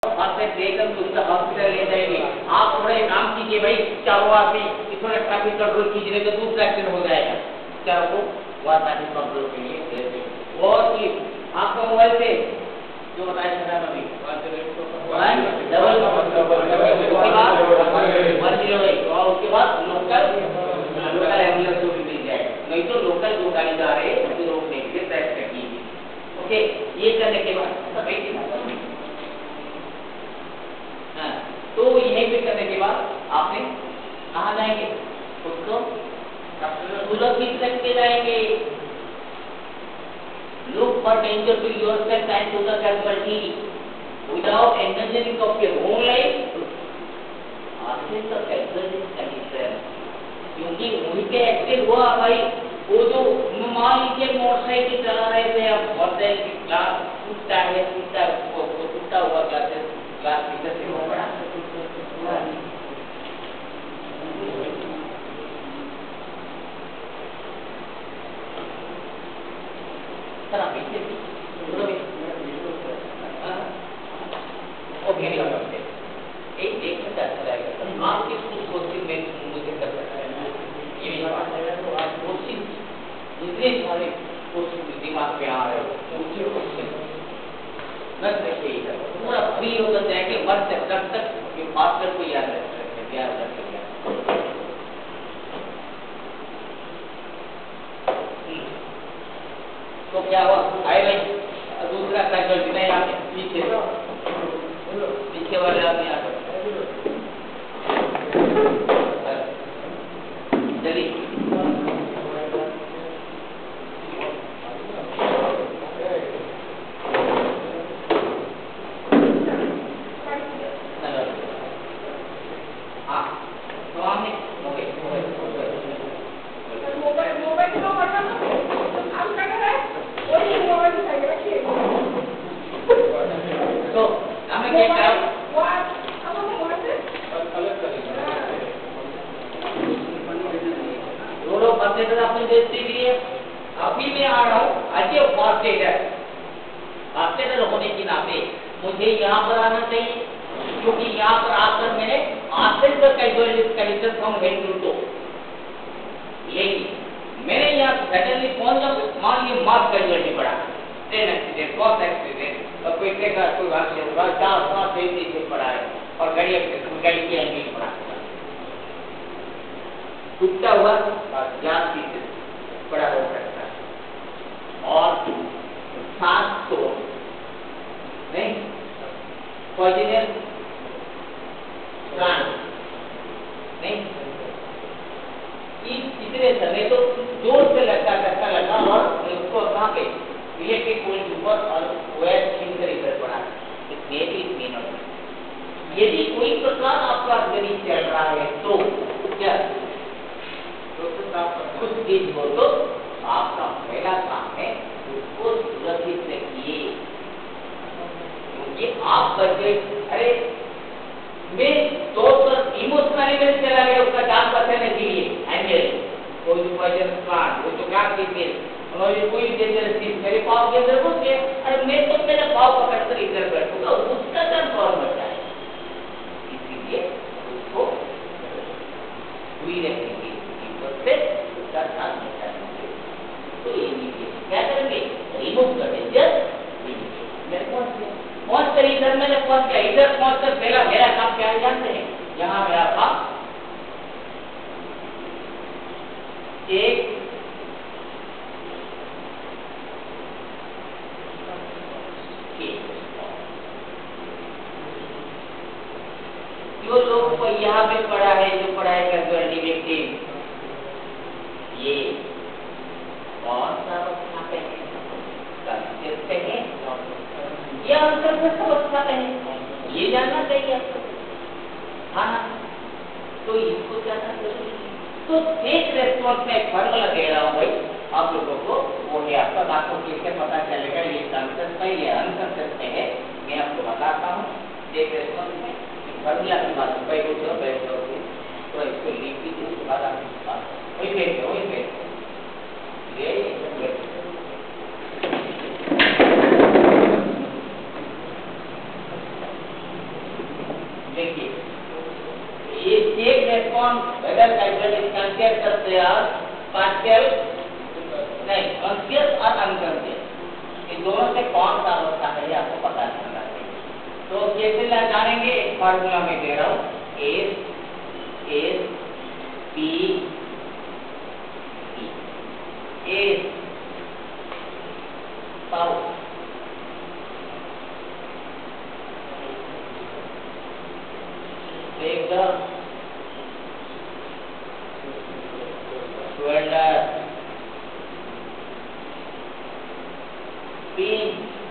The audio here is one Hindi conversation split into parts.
देकर दूसरा हॉस्पिटल ले जाएंगे। आप थोड़ा काम कीजिए भाई, चाहो आप भी थोड़ा ट्रैफिक कंट्रोल कीजिए तो दूसरा एक्सीडेंट हो जाएगा। चाहो वो ट्रैफिक कंट्रोल के लिए और चीज आपका मोबाइल पे जो बताया था अभी और उसके बाद लोकल एम्बुलेंस को भी मिल जाए, नहीं तो लोकल जो गाड़ी जा रहे हैं उसे रोकने के लिए प्रयास कीजिए। ओके, ये करने के बाद तो यही पे करने के बाद आपने कहाँ जाएंगे, उसको सुरक्षित रख के जाएंगे। Look for danger to yourself and to the casualty without endangering of your own life. आखिर तो casualty condition, क्योंकि उनके एक्सीडेंट हुआ भाई, वो जो मान लीजिए मोटरसाइकिल चला रहे थे, अब मोटरसाइकिल ग्लास टूटा है, टूटा हुआ ग्लास नीचे से हो पड़ा। दिमाग पे आ रहे हो पूरा फ्री होकर जाएंगे, मत तक मास्टर को याद रखेंगे। तो क्या हुआ, आए भाई दूसरा साइकिल नहीं आते, पीछे वाले आदमी आते चलिए अभी मैं आ रहा हूँ अच्छे हॉस्पिटल होने के नाते मुझे यहाँ पर आना चाहिए, क्योंकि यहाँ पर आकर मैंने artificial condition from head to toe, लेकिन मैंने यहाँ सडनली पहुंच गया, मान लीजिए मास कैजुअलिटी पड़ा, ट्रेन एक्सीडेंट, बस एक्सीडेंट, और कोई का कोई हादसा हुआ, 4-5 से पड़ा है और गाड़ी की एंगल पड़ा, टूटा हुआ जान की बड़ा हो सकता है, और सांस तो नहीं पॉइजनस प्लांट नहीं, इतने समय तो जोर से धक्का लगा और उसको कहाँ पे इलेक्ट्रिक पोल के ऊपर और वायर छिलकर इधर पड़ा। यदि कोई प्रकार आपका गरीब चल रहा है तो क्या कुछ चीज हो तो आपका पहला काम है उसको सुरक्षित रखिए, क्योंकि आप बच्चे अरे मैं तो इमोशनली में चला गया उसका जान बचाने के लिए एंजल कोई पॉइजन प्लांट वो जो क्या कीजिए उन्होंने कोई डेंजरस चीज मेरे पाँव के अंदर घुस गया, अरे मैं तो मेरा पाँव पकड़कर इधर बैठूंगा, उसका जान कौन बचाए, इसीलिए उसको हुई रखेंगे उसका जान बचाएंगे। तो ये क्या करेंगे, रिमूव कर देंगे। पहुंच कर इधर मैंने पहुंच गया, इधर पहुंच कर पहला मेरा काम क्या है जानते हैं, यहाँ मेरा काम एक जो लोग को यहाँ पे पड़ा है, जो पढ़ा है कैजुअलिटी व्यक्ति, ये कौन सा अवस्था पे है, कंसिस्ट पे है या अंतर्गत अवस्था पे है, ये जानना चाहिए आपको। हाँ, तो इसको जानना जरूरी है। तो एक रेस्पॉन्स में एक फॉर्मूला दे रहा हूँ भाई आप लोगों को, वो है आपका, आपको कैसे पता चलेगा ये कॉन्सेप्ट है या अनकॉन्सेप्ट है, मैं आपको बताता हूँ। एक रेस्पॉन्स में फॉर्मूला की बात भाई कुछ और बैठ जाओ तो इसको लिख दीजिए, उसके बाद आपकी बात वही भेज दो, वही भेज दो ये देखिए ये check response whether casual is conscious और पार्शियल नहीं कॉन्शियस और अनकॉन्शियस इन दोनों से कौन सा अवस्था है ये आपको पता चलना चाहिए। तो कैसे जानेंगे, एक फार्मूला में दे रहा हूँ S P S shout take the shoulder pin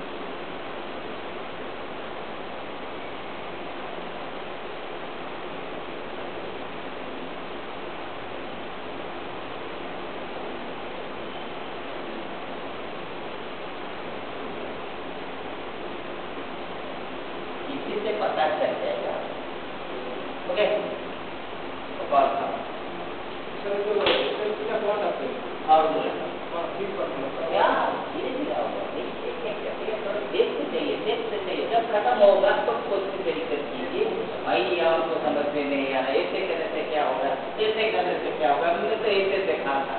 इसी से पता चल जाएगा। ओके तो कौन था सर जो इसका कौन आता है और क्या ये दिया होगा देखते चाहिए जब खत्म होगा तो कोशिश तरीके कीजिए भाई आपको समझ में नहीं आ रहा ऐसे करने से क्या होगा ऐसे करने से क्या होगा मुझे तो ऐसे देखा था।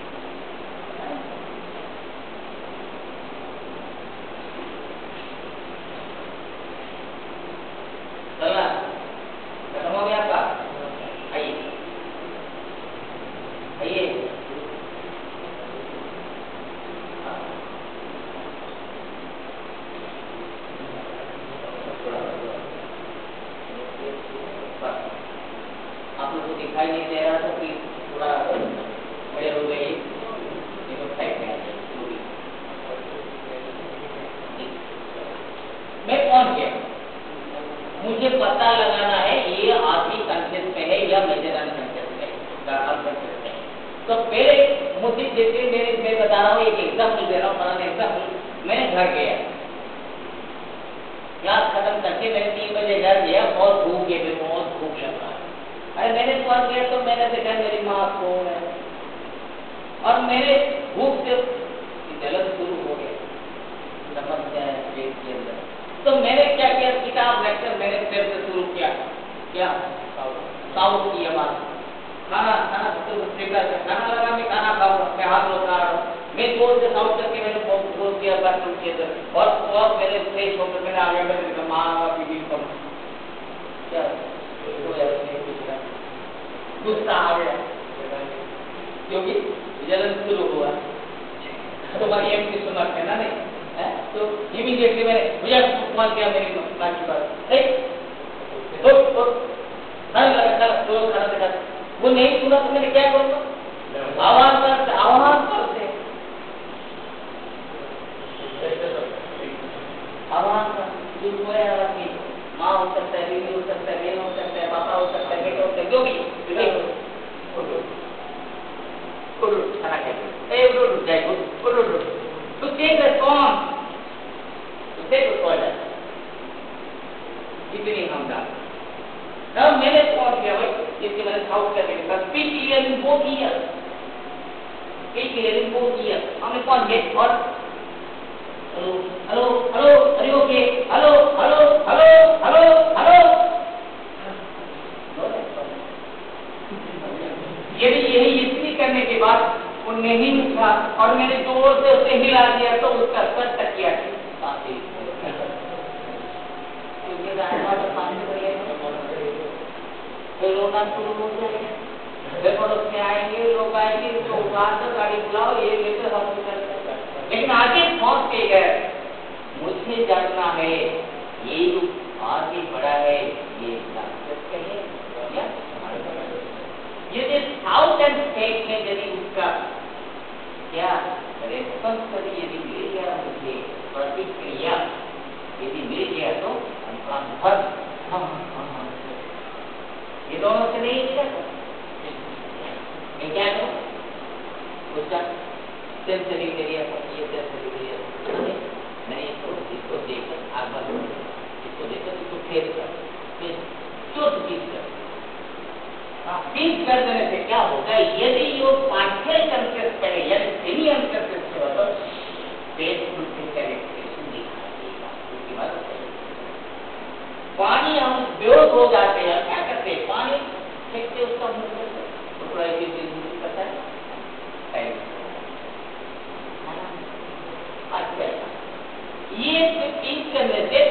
चला खत्म हो गया आपका, आइए आइए आप लोग को दिखाई नहीं दे रहा तो फिर थोड़ा खड़े हो गए ये लोग साइड में आ जाए। मैं कौन गया मुझे पता लगाना है ये आधी कॉन्शियस में है या मेजर अनकॉन्शियस में है। तो पहले मुझे जैसे मैं बता रहा हूँ एक एग्जाम्पल दे रहा हूँ फलाना एग्जाम्पल। मैंने घर गया क्लास खत्म करके मैं 3 बजे घर गया बहुत भूख लग रहा है। अरे मैंने फोन किया तो मैंने देखा मेरी माँ सो है और मेरे भूख से जलन शुरू हो गया समस्या है पेट के अंदर। तो मैंने क्या किया किताब लेक्चर मैंने फिर से शुरू किया क्या साउथ की आवाज खाना तो खाना लगा मैं खाना खाऊंगा मैं हाथ धोता मैं जोर से साउथ करके मैंने बोल दिया बाथरूम के अंदर और मेरे फ्रेश होकर मैंने आगे मैंने माँ बीबी को क्या गुस्सा आ गया क्योंकि जलन शुरू हुआ तुम्हारी एक की सुना है ना नहीं है? तो इमीडिएटली मैंने मुझे मान किया मेरी माँ की बात खाना देखा वो नहीं सुना तो मैंने क्या करूँगा आवाज करते आवाज कर माँ हो सकता है बीवी हो सकता है बहन हो सकता है पापा हो सकता है बेटा हो सकता है जो भी खाना खाइए to take response to take a toilet इतनी हम डाल तब मैंने कौन किया भाई जिसके मैंने साउथ करके देखा speak clear in both ears speak clear in both ears हमने कौन गेट और हेलो हेलो हेलो अरे okay hello hello hello hello hello यही इतनी करने के बाद वो नहीं उठा और मैंने जोर से उसे हिला दिया तो उसका सर तक किया फिर रोना शुरू हो जाएगा फिर पड़ोस में आएंगे लोग आएंगे तो उठार कर गाड़ी बुलाओ ये लेकर हॉस्पिटल। लेकिन आगे पहुंच के गए मुझे जानना है ये जो आगे बढ़ा है ये है या यदि साउथ एंड स्टेट में यदि उसका क्या रेस्पॉन्स यदि मिल गया मुझे प्रतिक्रिया यदि मिल गया तो ये दोनों से नहीं मिला मैं क्या करूँ उसका सेंसरी एरिया ये सेंसरी एरिया नहीं इसको देखकर आग इसको देखकर इसको फेस कर चोट फीस कर देने से क्या होगा यदि ये पार्शियल कॉन्शियस पड़े यानी सेमी अनकॉन्शियस हो तो पेट फुल से करेक्टेशन दिखाई देगा उसके बाद पानी पानी हम बेहोश हो जाते हैं, क्या करते हैं, पानी फेंकते उसका मुंह करते, तो थोड़ा ये चीज पता है। अच्छा, ये चीज करने से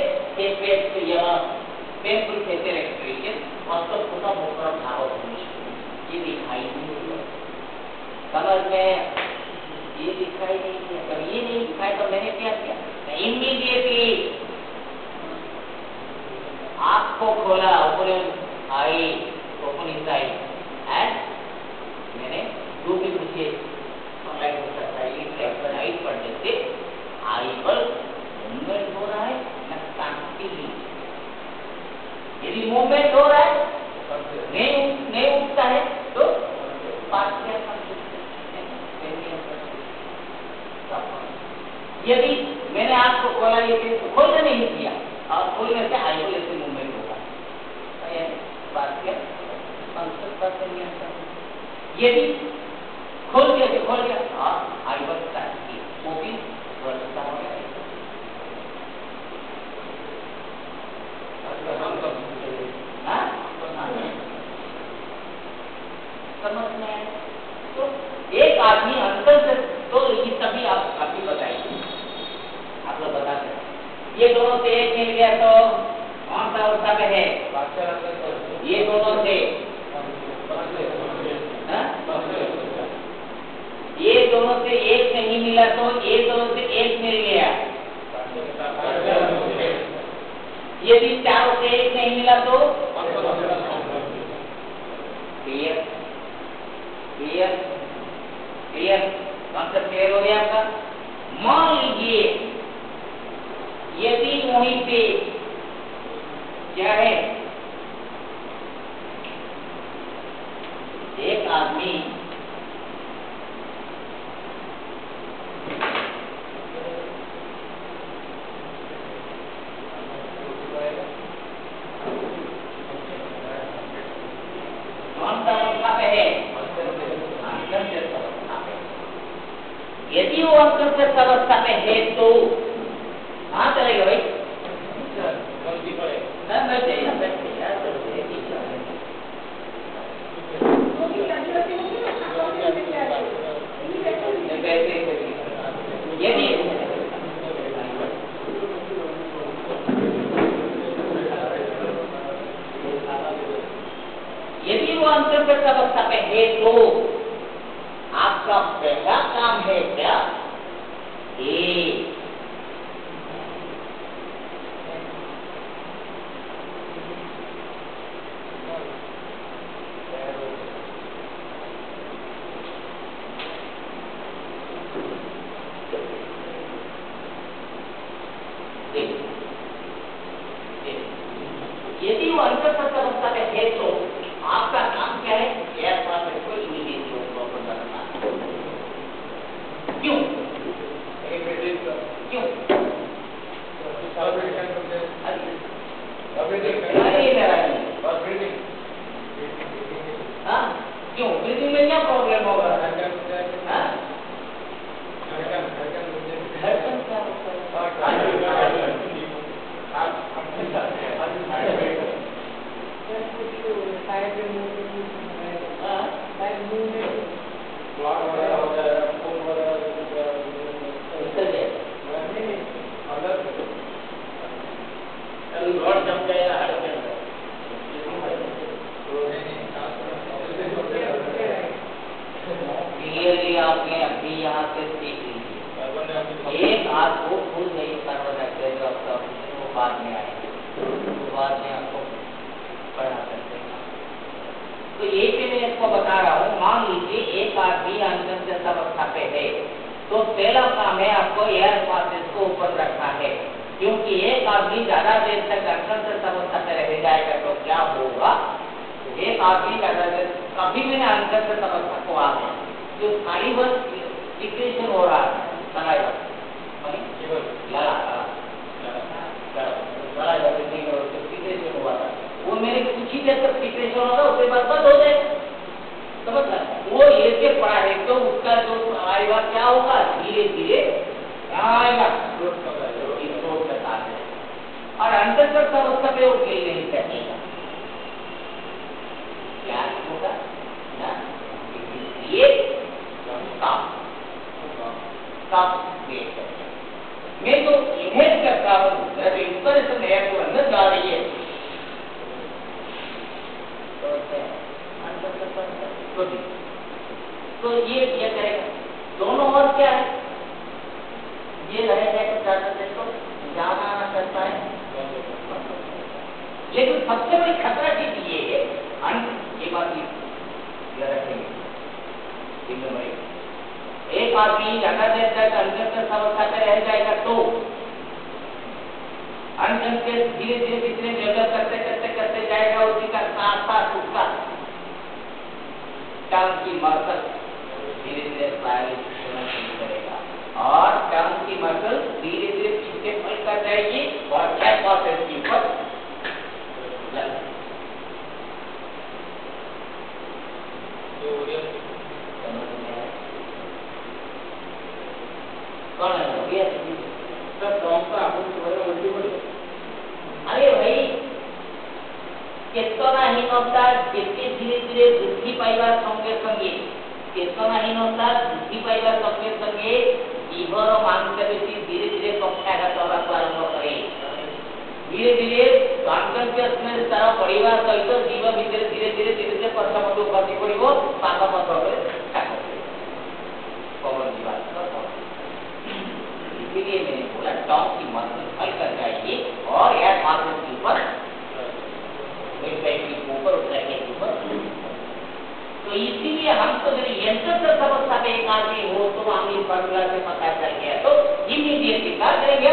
पेनफुल फेशियल एक्सप्रेशन और तो खुदा मुकर भाव ये दिखाई नहीं दिया, समझ में ये दिखाई नहीं दिया, जब ये नहीं दिखाई तो मैंने क्या किया, इमीडिएटली आँख को खोला, open eye, open inside, and मैंने जो भी मुझे लाइक हो सकता है लाइट पड़ने से आई पर मूवमेंट हो रहा है ना, शांति, यदि मूवमेंट हो रहा है नहीं उठता है तो यदि मैंने आपको खोला, ये खोलने नहीं किया और खोलने से आई ऐसे मूवमेंट होगा, यदि खोल दिया और आई बढ़ता है, वो भी बढ़ता है। समझ में तो एक आदमी अंतर से, तो ये सभी आप अभी बताइए, आप लोग बता सकते, ये दोनों से एक मिल गया तो कौन सा अवस्था में है, ये दोनों से, ये दोनों से एक नहीं मिला तो ये दोनों से एक मिल गया, यदि चारों से एक नहीं मिला तो clear clear clear, concept clear हो गया आपका। मान लीजिए यदि वहीं पे क्या है, एक आदमी कौन सा अवस्था पे है, यदि वो अंतर्गत अवस्था पे है तो कहाँ चलेगा भाई, यदि वो अंतर्गत अवस्था पे है तो आपका पहला काम है क्या, यदि वो अंतर्गत अवस्था पे है तो आपका काम क्या है, एयर पास को इमीडिएटली ओपन करना, क्यों क्यों क्यों ब्रीथिंग में क्या प्रॉब्लम होगा, क्लियरली आपने अभी यहाँ से सीख लीजिए, एक हाथ को भूल गई कार्बन जो आपका वो बाद में आएगा, तो बाद में आपको पढ़ा सकते हैं। तो ये पे मैं इसको बता रहा हूँ, मान लीजिए एक आदमी अनकॉन्शियस अवस्था पे है तो पहला काम है आपको एयर पासेज को ऊपर रखना है, क्योंकि एक आदमी ज्यादा देर तक अनकॉन्शियस अवस्था पे रह जाएगा तो क्या होगा, एक आदमी ज्यादा देर, कभी भी अनकॉन्शियस अवस्था को आ गया जो खाली बस डिक्रेशन हो रहा है, वो मेरे कुछ ही देर तक डिक्रेशन होगा, उसके बाद बंद हो जाए, समझ रहा है, वो ऐसे पड़ा है तो उसका जो आएगा क्या होगा, धीरे धीरे आएगा और अंतर्गत अवस्था पे वो खेल नहीं लेकिन सबसे बड़ी खतरा चीज ये है, ये बात याद रखेंगे। एक आदमी ज्यादा देर तक अनकंशियस अवस्था में रह जाएगा तो अनकंशियस धीरे धीरे जितने डेवलप करते करते करते जाएगा, उसी का साथ साथ उसका टंग की मसल धीरे धीरे पैरालिसिस होना शुरू करेगा और टंग की मसल धीरे धीरे पीछे पलट कर जाएगी और गैस प्रोसेस के ऊपर कौन है भैया? सब टॉप का आपको बोले उल्टी बोले। अरे भाई केतनाहीनता जेते धीरे धीरे वृद्धि पाइबा संगे संगे केतनाहीनता वृद्धि पाइबा संगे संगे जीवर मांसपेशी धीरे धीरे पक्षाघात होगा आरंभ करे। धीरे धीरे कॉन्शियसनेस तारा पढ़िबा सहित जीव भीतर धीरे धीरे धीरे धीरे पछपटो गति पड़िबो पाप पथ करे पवन की बात कर। इसलिए मैंने बोला टॉप की मसल हल कर जाएगी और एयर मार्केट के ऊपर ऊपर उतर के ऊपर। तो इसीलिए हम तो जब यंत्र अवस्था पे एक आदमी हो तो हम इस फॉर्मूला से पता चल गया तो इमीडिएटली क्या करेंगे?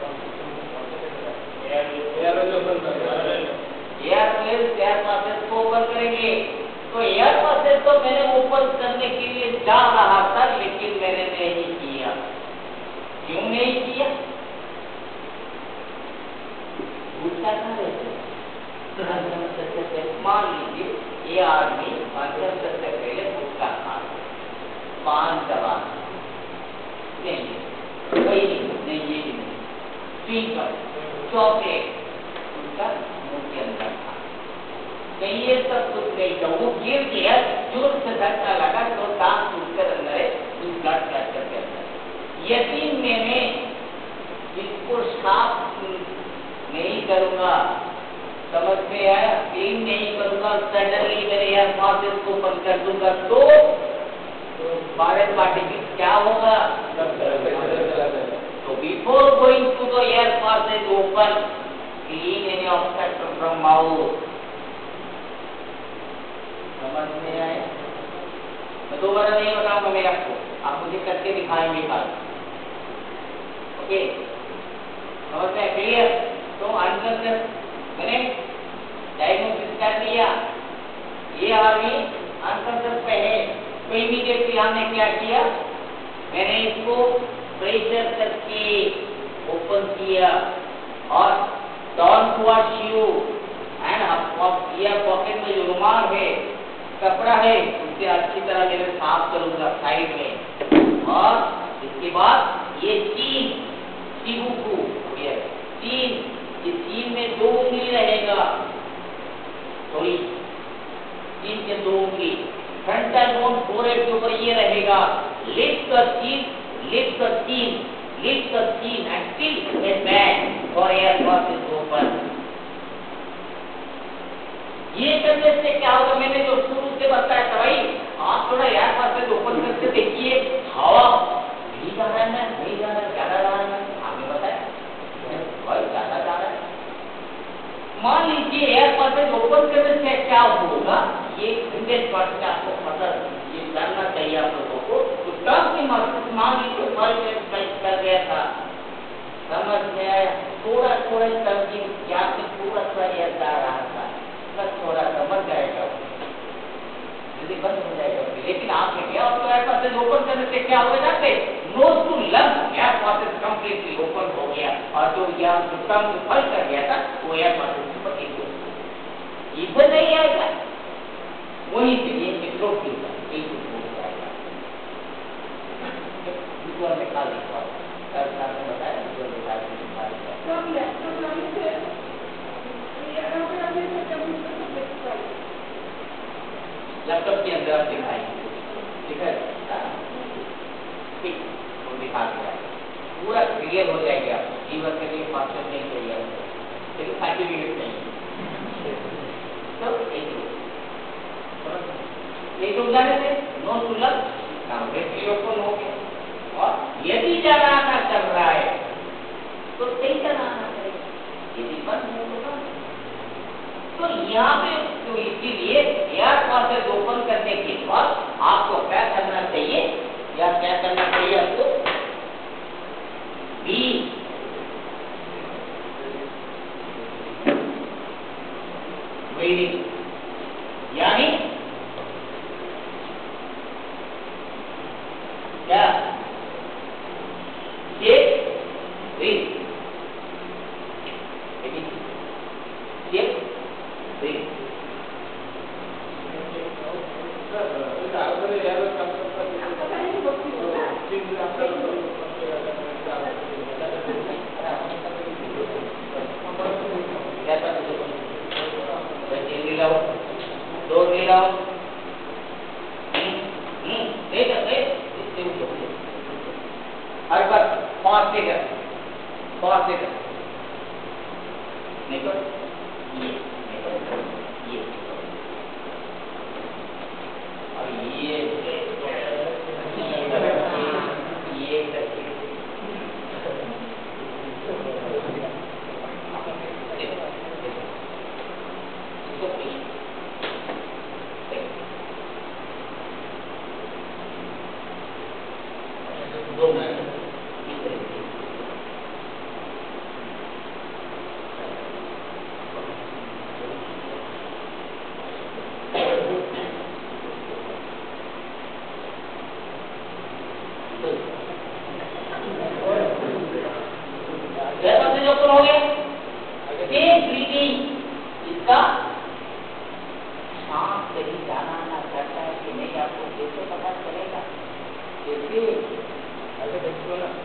एयर प्रोसेस को ओपन करेंगे। तो एयर प्रोसेस तो मैंने ओपन करने के लिए जा रहा था लेकिन मैंने नहीं किया। क्यों नहीं किया? मान लीजिए ये आदमी पंचम से पहले गुटखा खा पान दबा नहीं ये स्पीकर चॉकलेट उसका मुंह के अंदर था। कहीं ये सब कुछ नहीं था, वो गिर गया, जोर से धक्का लगा तो दांत टूटकर अंदर है, कुछ ब्लड कैंसर के अंदर। यकीन मैंने इसको साफ नहीं करूंगा, समझ में आया? क्लीन नहीं करूंगा, सडनली मेरे एयर प्रोसेस को बंद कर दूंगा तो भारत पार्टिकल क्या होगा? तो before going to the air process open clean any obstruction from mouth. समझ में आया? मैं दोबारा नहीं बताऊंगा मैं आपको, आप मुझे करके दिखाएंगे कल। ओके, समझ में क्लियर? तो आंसर मैंने डायग्नोसिस कर दिया, ये आदमी अनकंशियस पे है, तो इमीडिएटली हमने क्या किया? मैंने इसको प्रेशर करके ओपन किया और टर्न हुआ शिव एंड यह पॉकेट में जो रुमाल है, कपड़ा है, उससे अच्छी तरह मैंने साफ करूंगा साइड में। और इसके बाद ये तीन इस तीन में 2 उंगली रहेगा, थोड़ी 3 से 2 उंगली फ्रंटल बोन फोरहेड के ऊपर ये रहेगा। Lift the chin and tilt the back for air passes open। ये करने से क्या होगा? मैंने जो शुरू से बताया था भाई, आप थोड़ा एयर पासेज ओपन करके देखिए, हवा नहीं जा रहा है, नहीं जा रहा है, ज्यादा जा रहा है, आपने बताया भाई ज्यादा जा रहा है। मान लीजिए एयर पासेज ओपन करने से क्या होगा? ये इंडेक्स पार्ट का आपको पता ये जानना चाहिए आप लोगों को। तो टंग की मसल मान लीजिए कर गया था, समझ में आया? थोड़ा थोड़ा टंग की गैप से पूरा एयर जा रहा था, बस थोड़ा सा बन जाएगा, जल्दी बंद हो जाएगा। लेकिन आपने क्या एयर पासेज ओपन करने से क्या हो जाते? Nose to lung air passage completely open हो गया और जो यहाँ टंग फल कर गया था वो एयर पासेज ऊपर इधर नहीं आएगा, वहीं से ये थ्रोट की एक हो जाएगा। दूसरा में खा लेगा कल आपने बताया दूसरा में खा लेगा लैपटॉप के अंदर आप दिखाएंगे, ठीक है? ठीक, वो दिखा दिया पूरा क्लियर हो जाएगा। जीवन के लिए फास्टर नहीं चाहिए, लेकिन सर्टिफिकेट नहीं। तो एक उदाहरण है, नो सुलभ काम ओपन हो गया। और यदि जलाना चल रहा है तो सही जलाना चाहिए, यदि बंद हो तो यहाँ पे तो इसीलिए एयर पासेज ओपन करने के बाद आपको क्या करना चाहिए या क्या करना चाहिए आपको बी ब्रीदिंग, यानी क्या चेक ब्रीथ, चेक ब्रीथ। दो मिलाओ हर बार 5 सेकंड निकल ये और ये इसका सांस कहीं जाना आना करता है कि नहीं आपको कैसे पता चलेगा? कैसे ऐसे देखो ना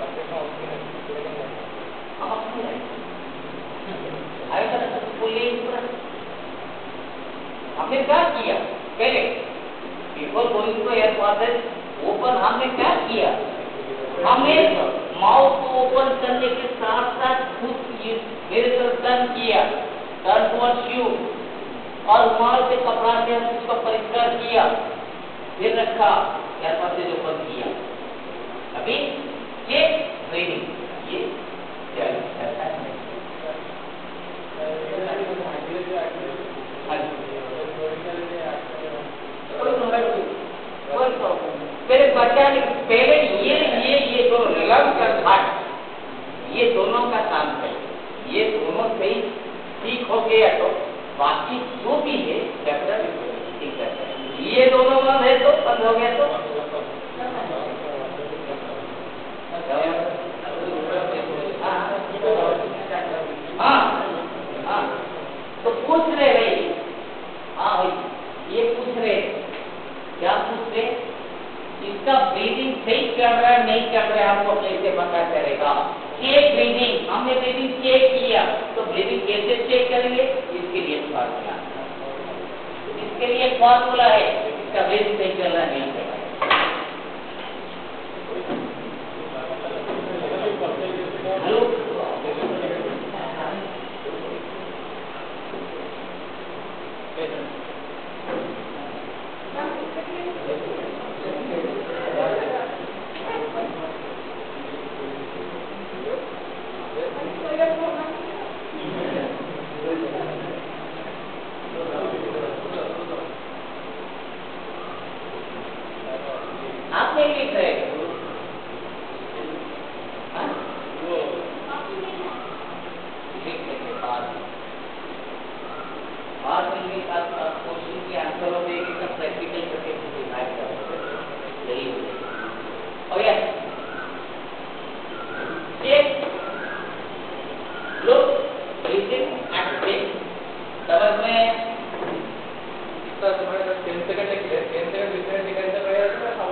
हमने क्या किया पहले before going to air passage open हमने क्या किया? हमने माउथ को ओपन करने के साथ साथ खुद मेरे तरफ टर्न किया, टर्न टुवर्ड्स यू, और रुमाल से कपड़ा से उसका परिष्कार किया, फिर रखा, एयर पासेज ओपन किया। अभी ये ब्रीदिंग ये ऐसा है। पहले बचाने पहले ये दोनों लंग्स और हार्ट ये दोनों का काम है। ये दोनों सही ठीक हो गया तो बाकी जो भी है कैप्टन ठीक करता है। ये दोनों बंद है तो बंद हो गया तो हाँ तो पूछ रहे भाई, हाँ भाई ये पूछ रहे क्या पूछ रहे? इसका ब्रीदिंग सही चल रहा है नहीं चल रहा है आपको कैसे पता चलेगा? चेक ब्रीदिंग, हमने ब्रीदिंग चेक किया तो ब्रीदिंग कैसे चेक करेंगे? इसके लिए फार्मूला, इसके लिए फार्मूला है। इसका ब्रीदिंग सही चल रहा है नहीं चल रहा है। आप नहीं लिख रहे लिखने के बाद क्वेश्चन के आंसरों में एकदम प्रैक्टिकल करके डिसाइड कर यही हो जाएगा। और yes check look reading and check समझ में तो तुम्हारे पास 10 सेकंड है, 10 सेकंड डिफरेंट निकलता रहेगा ना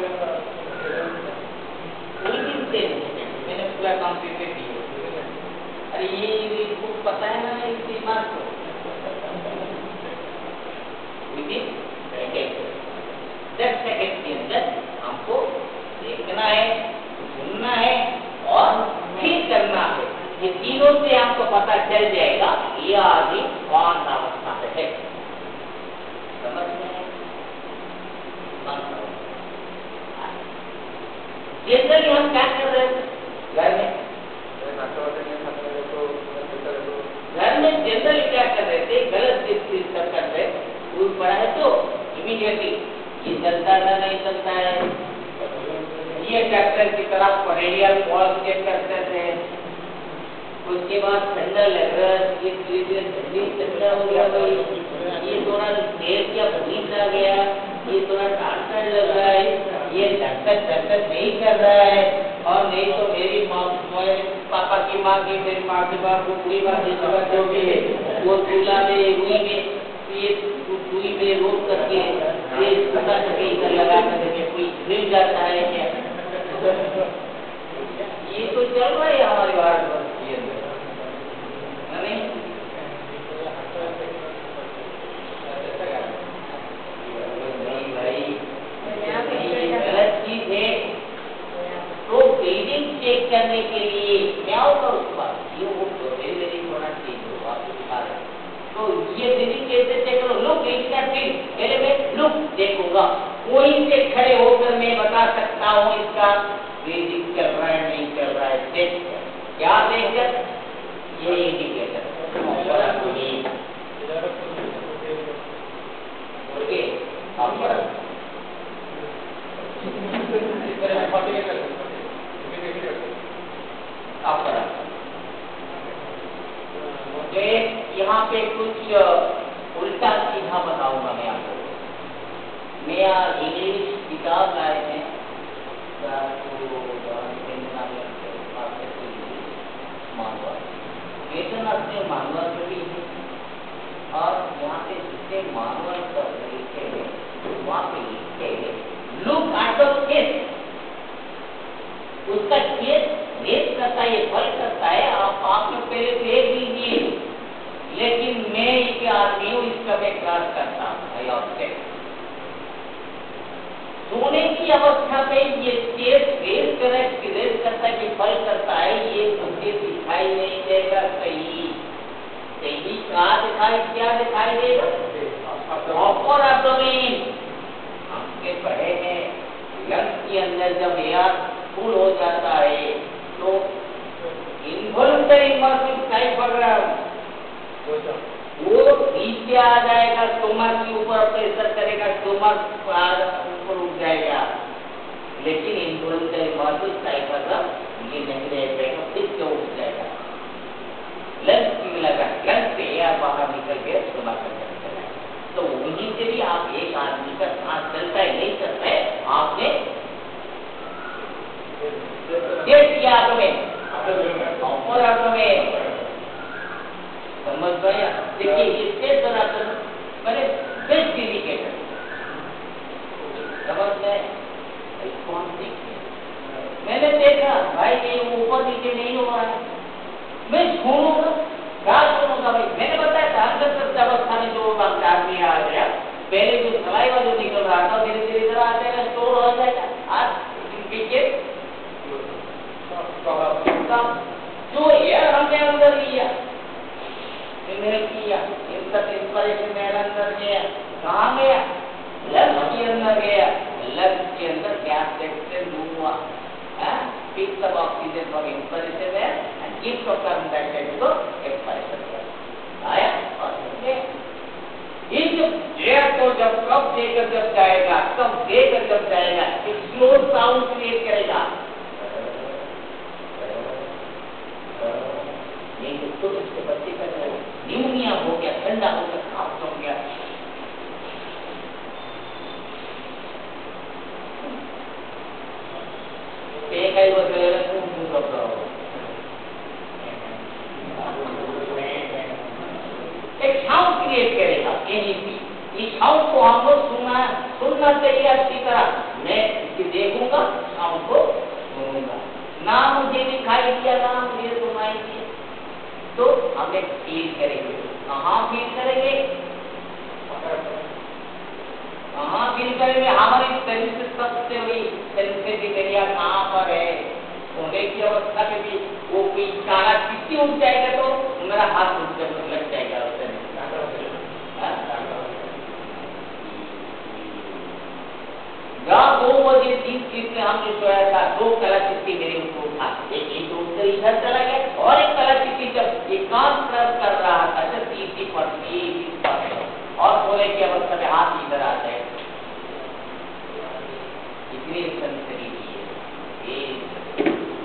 मैंने पूरा कंप्लीट किया। अरे ये कुछ पता है ना इस दिमाग को विदिन 10 सेकंड के अंदर हमको देखना है, सुनना है और फिर करना है। ये तीनों से आपको पता चल जाएगा ये आदमी कौन सा अवस्था है। समझ में जनरली हम क्या कर रहे हैं घर में जनरली क्या कर रहे थे? गलत चीज मेडियल पॉज के स्ट्रक्चर है। उसके बाद ठंडा लग रहा है, ये धीरे-धीरे ठंडा हो गया भाई, ये थोड़ा तेल क्या पनीर आ गया, ये थोड़ा टाट लग रहा है, ये धक नहीं कर रहा है। और नहीं तो मेरी माँ, पापा की माँ की, मेरी माँ की माँ को पूरी बात जो भी है वो चूल्हा में हुई में ये सुई में रोक करके ये छोटा सा लगा करके कोई मिल जाता है क्या? ये तो चल रहा है हमारे भारतवर्ष के अंदर, नहीं? नहीं भाई, ये गलत चीज है। तो ब्रीडिंग चेक करने के लिए क्या होगा उसका, ये वो मेरी थोड़ा चीज हो आपको दिखा रहे हैं। तो ये ब्रीडिंग कैसे चेक करो? लुक इसका चीज पहले मैं लुक देखूंगा, वहीं से खड़े होकर मैं बता सकता हूँ इसका ब्रीडिंग चल रहा है नहीं चल रहा है। देख क्या देखकर ये इंडिकेटर ओके आप यहाँ पे कुछ उल्टा सीधा बताऊंगा मैं आपको। मैं इंग्लिश किताब लाए थे मानवर भी है, और यहाँ पे जिससे मानवर का लिखे हैं वहाँ पे लिखे लुक एट द केस, उसका केस रेस करता है, फल करता है। आप लोग पहले देख लीजिए, लेकिन मैं एक आदमी हूँ, इसका मैं क्लास करता हूँ। सोने की अवस्था में ये केस रेस करता है कि फल करता है, ये मुझे दिखाई नहीं देगा। सही कहाँ क्या दिखाई देगा? अपर एब्डोमेन हमसे पढ़े हैं, लंग्स के अंदर जब एयर फुल हो जाता है तो इनवॉल्यूंटरी मसल टाइप वो नीचे आ जाएगा, स्टोमक के ऊपर प्रेशर करेगा, स्टोमक ऊपर उठ जाएगा। लेकिन इनवॉल्यूंटरी मसल टाइप ये नहीं रहेगा, फिर क्यों उठ जाएगा? लंग्स में लगा, लंग्स से एयर बाहर निकल के स्टोमक में चला जाएगा। तो वहीं से भी आप एक आदमी का सांस चलता है नहीं चलता है, आपने देख किया तुम्हें और तुम्हें समझ गया। देखिए इसके तरह मैंने बेस्ट इंडिकेटर समझ गए, कौन देखिए मैंने देखा भाई ये ऊपर नीचे नहीं हो रहा है, मैं छोड़ूंगा क्या छोड़ूंगा भाई। मैंने बताया था अंदर अवस्था में जो आदमी आ गया, पहले जो सलाइवा जो निकल रहा था धीरे धीरे इधर आ जाएगा, स्टोर हो जाएगा। आज जो एयर हमने अंदर लिया, इनहेल किया, इंस्पिरेशन मेरे अंदर गया, कहाँ गया? लंग्स के अंदर गया। लंग्स के अंदर गैस एक्सचेंज हुआ, picks up oxygen from inspiration and gives off carbon dioxide to expiration आया। और इन एयर को जब कब देकर जब जाएगा, तब देकर जब जाएगा, एक स्लो साउंड क्रिएट करेगा। उसके बच्चे का न्यूमोनिया हो गया, ठंडा हो गया, काफ हो गया, एक साउंड क्रिएट करेगा। इस साउंड को हम लोग सुनना चाहिए अच्छी तरह। मैं इसे देखूंगा, साउंड को सुनूंगा, ना मुझे दिखाई दिया ना मुझे सुनाई दिया, तो हम एक फील करेंगे। कहाँ फील करेंगे? कहाँ फील करेंगे? हमारी शरीर से सबसे हुई सेंसिटिव एरिया कहाँ पर है? सोने की अवस्था में भी वो कोई काला किसी उठ जाएगा तो मेरा हाथ उठ लग जाएगा। जब 2 बजे 30 में हमने सोया था, 2 कलाकृति मेरे ऊपर उठा, एक उठकर इधर चला गया और एक कलाकृति जब एकांत कर रहा था जब 30% और सोने की अवस्था में हाथ इधर आ जाए। इतनी सेंसिटिविटी है।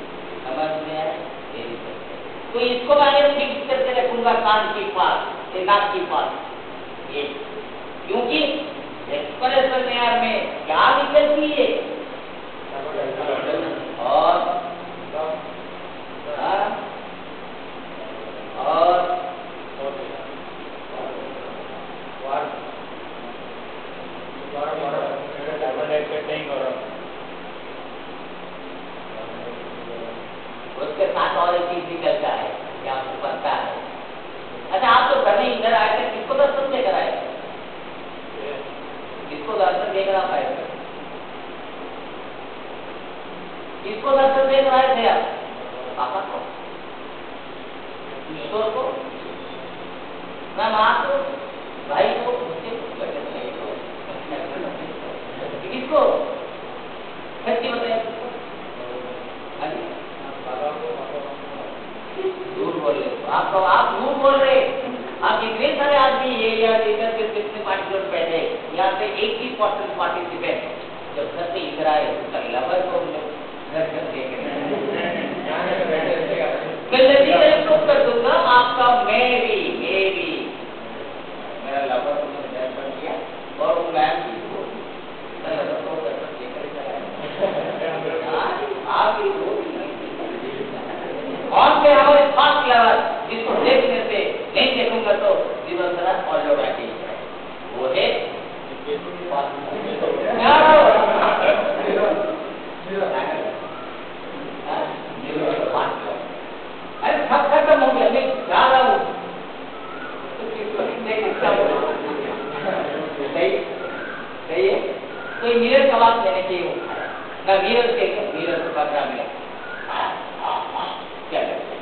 तो इसको मैं फिक्स करके रखूंगा कान के पास, नाक के पास, ये क्योंकि एक्सप्रेशन यार में क्या निकलती है और उसके साथ और एक चीज निकलता है, क्या आपको पता है? अच्छा, आप तो करने इधर आए थे, किसको दर्शन देकर आए? किसको दर्शन देकर आप आए थे? किसको दर्शन देकर आए थे आप? पापा को, ईश्वर को, ना माँ को, भाई को, किसको? सच्ची बताइए, झूठ बोल रहे हो आप झूठ बोल रहे। आप इतने सारे आदमी ये या इधर के कितने पार्टिसिपेंट बैठे, यहाँ पे 80% पार्टिसिपेंट जब घर से इधर आए उसका लवर को घर कर देख मैं प्रूव कर दूंगा आपका, मेरी मेरा लवर को घर कर दिया और वो मैम की आप ही और के हमारे फर्स्ट लेवल जिसको देखने से नहीं देखूंगा तो जीवन सारा ऑटोमेटिक है, वो है अरे सब खत्म हो गया, मैं जा रहा हूँ सही है। तो मिरर कबाब देने के लिए ना मिरर के पकड़ा मिला क्या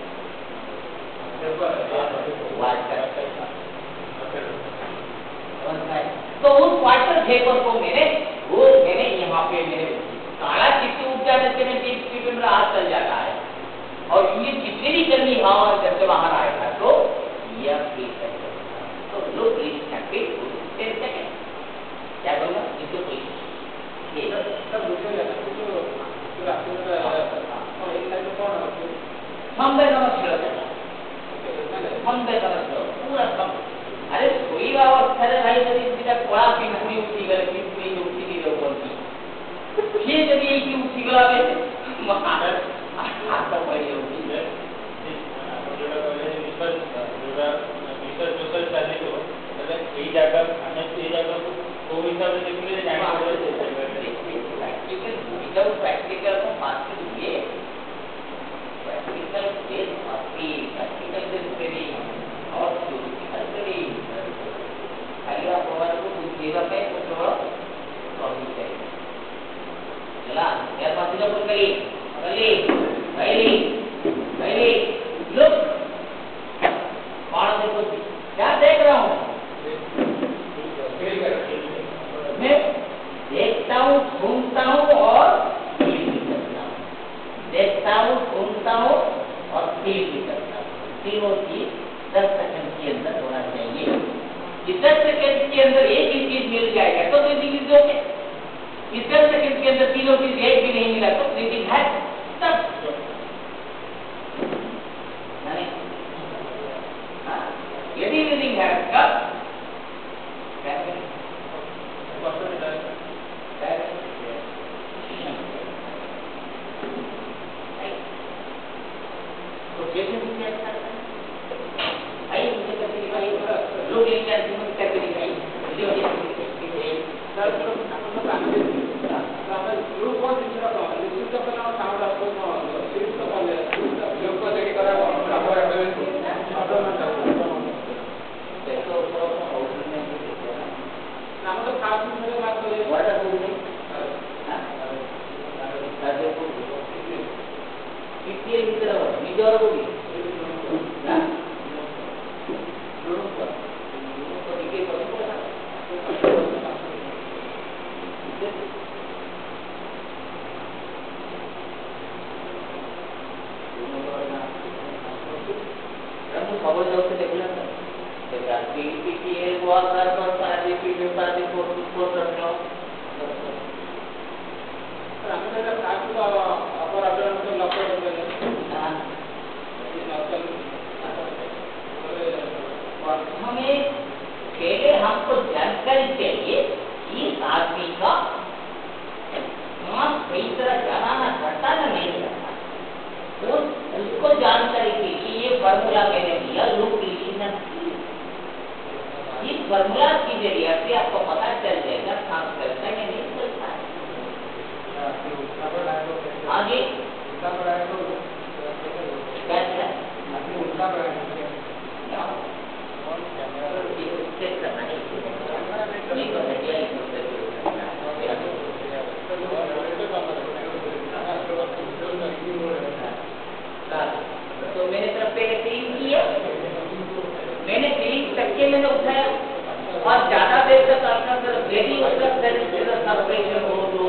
तो उस वाटर वेपर को मैंने यहाँ पे मेरे काला चिट्ठी उठ जाने से मेरा हाथ चल जाता है और ये जितनी भी गर्मी हवा जब से बाहर आएगा तो यह तो लोग क्या बोलूँगा इसको पूरा सब अरे कोई अवस्था भाई पड़ा कि पूरी उठी गए पूरी उठी की बोलती फिर जब ये की उठी गला प्रैक्टिकल को बात करिए, प्रैक्टिकल और खाली आप को पूछिएगा मैं कुछ और चला यार पास लुक कौन देखो क्या देख रहा हूँ मैं, देखता हूँ, सुनता हूँ और फील भी करता हूँ, देखता हूँ, सुनता हूँ और फील भी करता हूँ। तीनों चीज 10 सेकंड के अंदर होना चाहिए। इस 10 सेकंड के अंदर एक ही चीज मिल जाएगा तो जिंदगी जो है, इस 10 सेकंड के अंदर तीनों चीज एक भी नहीं मिला तो जिंदगी है तब यदि लिविंग है कब तो कैसे मुझे अच्छा आई मुझे कभी भाई लोग एक जन में करके दिखाई जो ये सर तो हमें ग्रुप को दिखा तो लिस्ट का पहला साउंड आपको सीरीज का पहले ग्रुप को देख कर आप देखो नाम तो खास में बात करें वाटर को नहीं हां सारे को कितने भीतर हो निजर को भी हां दोनों को दिखे तो खबर जाओ से देखला देखा TCIL बहुत सारा सारे पीडीएफ सारे फोटो करते हो तो हमें का साथ को अपर अपना मतलब लक्ष्य होते हैं हां जानकारी चाहिए इस आदमी का मास सही तरह जाना ना करता ना नहीं करता, तो उसको जानकारी थी कि ये फार्मूला मैंने दिया लुक लिशन, इस फार्मूला की जरिए से आपको पता चल जाएगा सांस चलता है या नहीं चलता है। आगे कैसे उल्टा चेक करना है, नहीं तो है तो मैंने तरफ पहले क्लीन किया, मैंने क्लीन करके मैंने उठाया और ज्यादा देर तक अपना तरफ यदि उसका सेपरेशन हो तो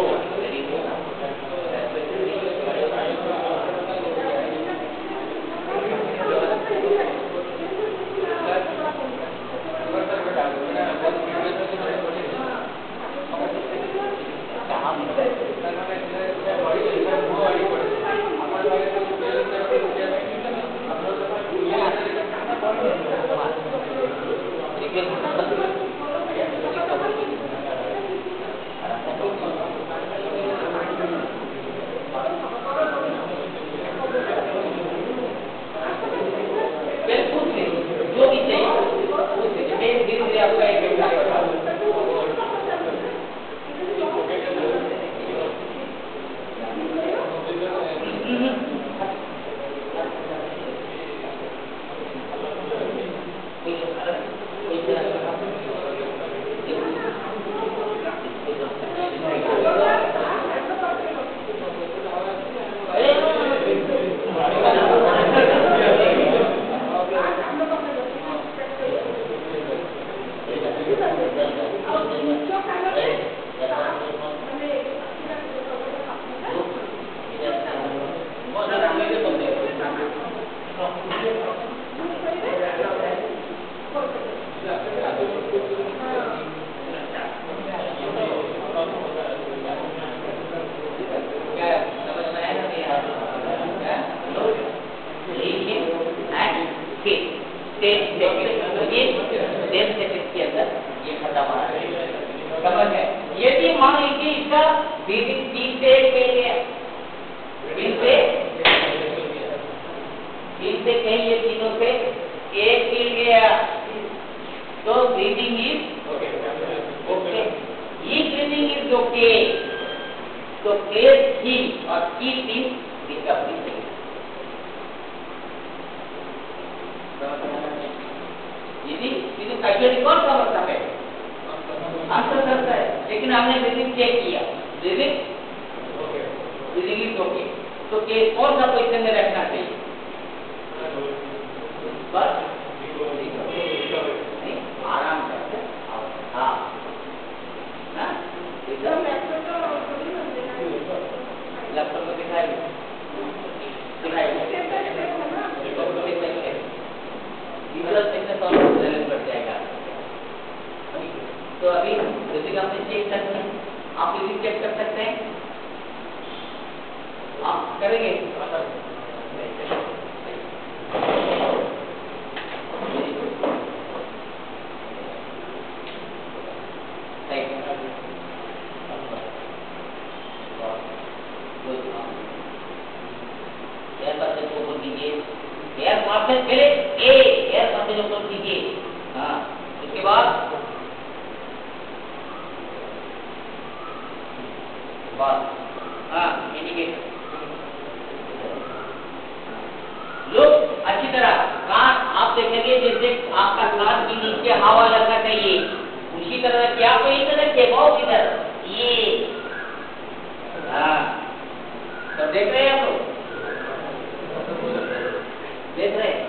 यदि मान लीजिए इसका ब्रीदिंग 3 से 1 पे गया, 3 से कहीं ये तीनों से 1 मिल गया तो ब्रीदिंग इज ओके, ये ब्रीदिंग इज ओके, तो केस ही और कीप इन रिकवरी। यदि कैजुअली कौन सा मतलब है आंसर करता है, लेकिन हमने ब्रीदिंग चेक किया, ब्रीदिंग इज ओके, तो केस कौन सा पोजीशन में रखना चाहिए? बस आराम से हाँ ना, लैपटॉप में दिखाई बढ़ जाएगा। तो अभी जैसे कि हमने चेक करते हैं, आप भी चेक कर सकते हैं, आप करेंगे एयर पासेज पहले एयर पासेज ओपन कीजिए, हाँ उसके बाद हाँ इंडिकेटर लोग अच्छी तरह कान आप देखेंगे जैसे आपका कान के नीचे हवा लगना चाहिए, उसी तरह क्या कोई तरह के बहुत इधर ये हाँ तो देख रहे हैं आप लोग, देख रहे हैं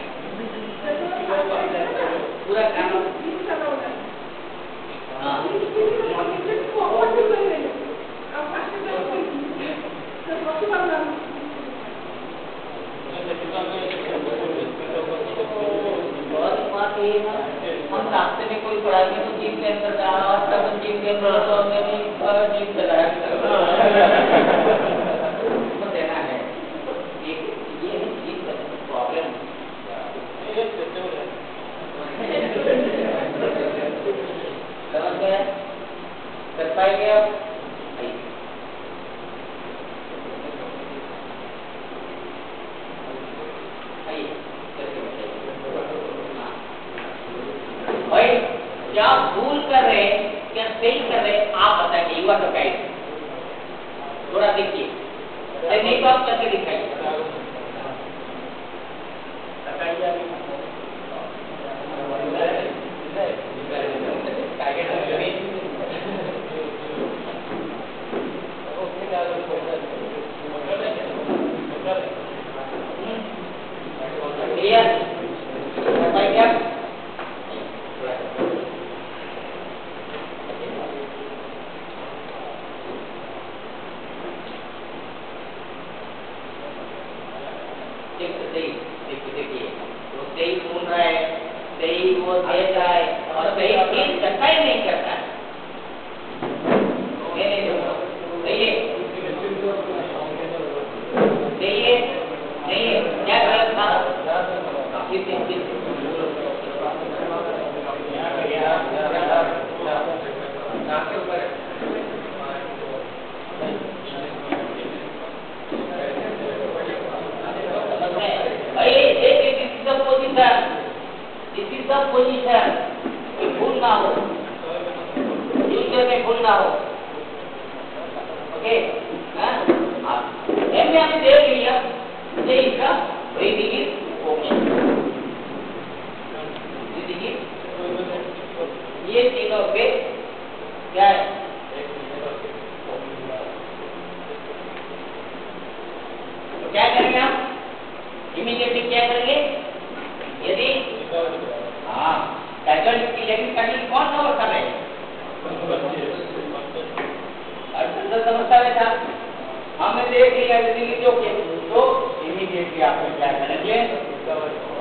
पूरा काम हाँ कोई पढ़ा के तो जीव के अंदर जाना और तब जीव के अंदर तो हमने भी जीव चलाया तो देना है ये है जीव का प्रॉब्लम समझ गए कर पाएंगे आप भाई क्या भूल कर रहे क्या सही कर रहे आप बताइए युवा तो गाइड थोड़ा देखिए नहीं तो आप करके दिखाइए हमने देख लिया तो इमीडिएटली आपने क्या करेंगे